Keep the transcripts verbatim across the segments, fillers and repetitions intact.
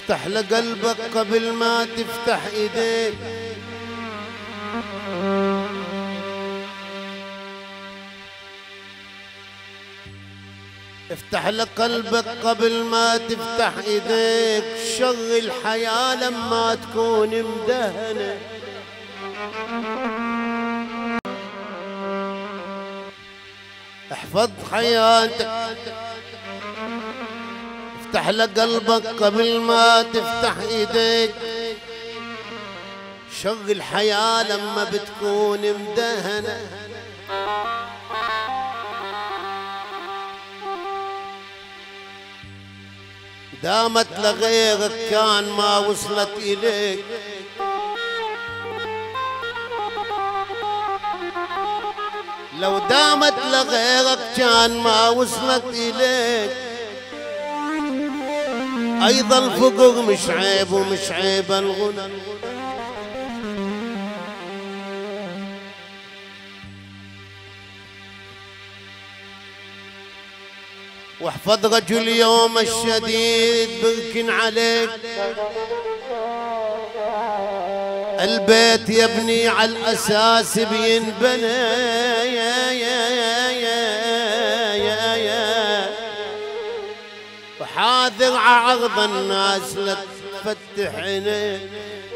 افتح لقلبك قبل ما تفتح ايديك. افتح لقلبك قبل ما تفتح ايديك. شغل الحياة لما تكون مدهنة. احفظ حياتك. افتح لقلبك قبل ما تفتح ايديك. شغل الحياة لما بتكون مدهنة. دامت لغيرك كان ما وصلت إليك. لو دامت لغيرك كان ما وصلت إليك. أيضا الفقر مش عيب ومش عيب الغنى. واحفظ رجل يوم الشديد بركن عليك. البيت يبني على الأساس بينبنى. يا يا يا يا يا يا وحاذر عرض الناس لا تفتح عينيك.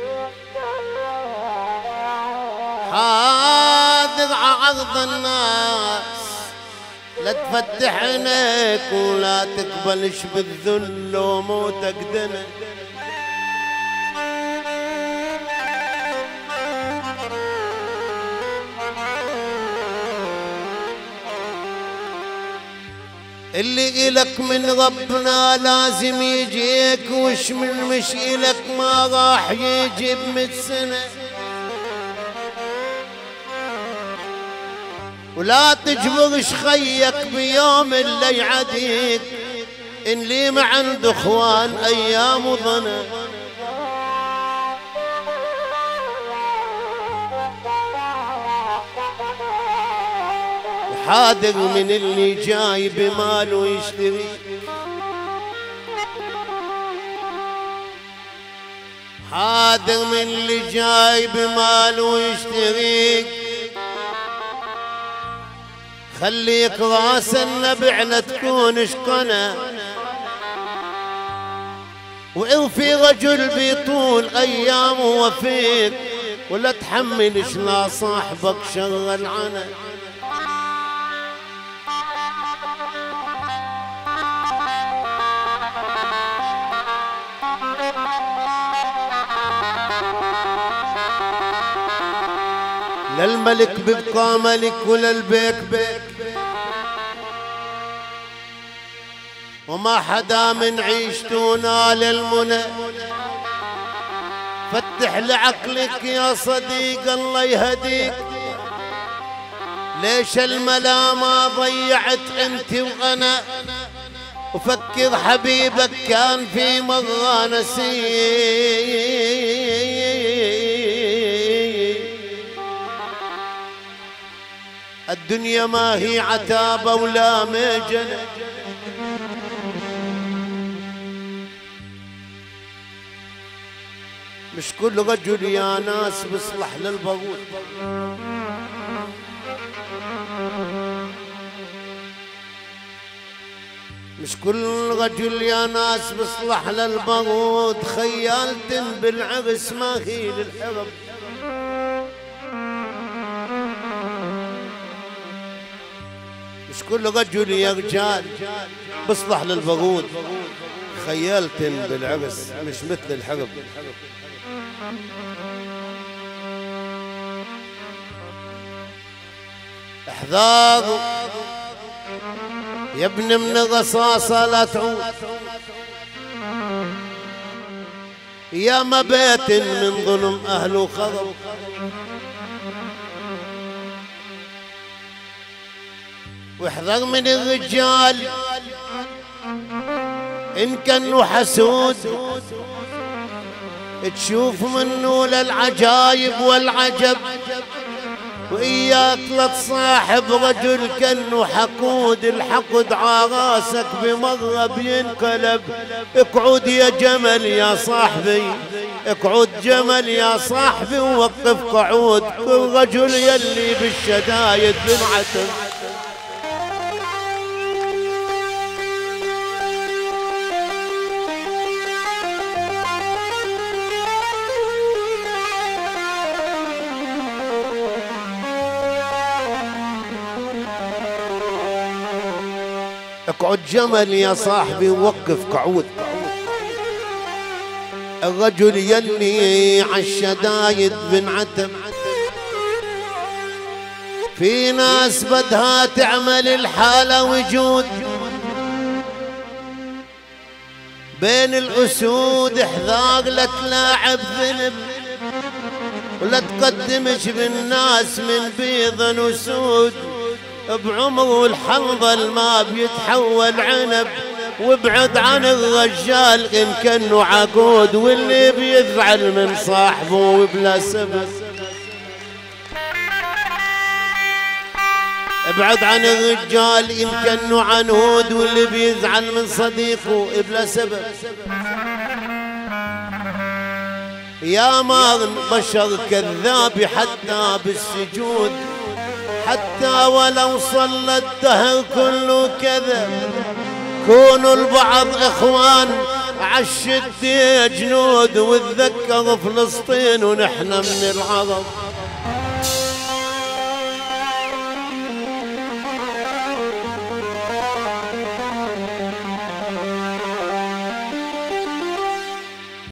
حاذر عرض الناس لا تفتح عينيك. ولا تقبلش بالذل وموتك دنا. اللي إلك من ربنا لازم يجيك. وش من مش إلك ما راح يجي بمئة سنة. ولا تجبرش خيك بيوم اللي يعديك. إن لي ما عنده اخوان ايام ظنا. وحاذر من اللي جاي بماله يشتري. حاذر من اللي جاي بماله يشتريك. خليك راس النبع لا تكونش قنا. وإن في رجل بيطول أيامه وفيك. ولا تحملش لا صاحبك شر العنا. للملك بيبقى ملك وللبيك بيك. وما حدا من عيشته نال المنى. فتح لعقلك يا صديق الله يهديك. ليش الملا ما ضيعت انت وانا. وفكر حبيبك كان في مرة نسيك. الدنيا ما هي عتابة ولا مجنة. مش كل رجل يا ناس بيصلح للبغوث. مش كل رجل يا ناس بيصلح للبغوث. خيالة بالعرس ما هي للحرب. مش كل رجل يا رجال بيصلح للبغوث. خيالة بالعرس مش مثل الحرب. احذار يا ابن من الرصاصة لا تعود. يا ما بيت من ظلم أهله خرب. واحذر من الرجال إن كانوا حسود. تشوف منه للعجايب والعجب. وإياك لا تصاحب رجل كأنه حقود، الحقد عراسك بمرة بينقلب. اقعد يا جمل يا صاحبي، اقعد جمل يا صاحبي ووقف قعود، الرجل يلي بالشدايد بنعتم. اقعد جمل يا صاحبي ووقف قعود، الرجل يلي عالشدايد بنعتم. في ناس بدها تعمل الحالة وجود بين الأسود، احذار لا تلاعب ذنب ولا تقدمش بالناس من بيض وسود. بعمره الحنظل ما بيتحول عنب، وابعد عن الرجال إن كانه عقود واللي بيزعل من صاحبه وبلا سبب. ابعد عن الرجال إن كانه عنود واللي بيزعل من صديقه بلا سبب. يا مار بشر كذاب حتى بالسجود، حتى ولو صلى الدهر كله كذب. كونوا البعض اخوان عالشدة جنود، وتذكروا فلسطين ونحن من العرب.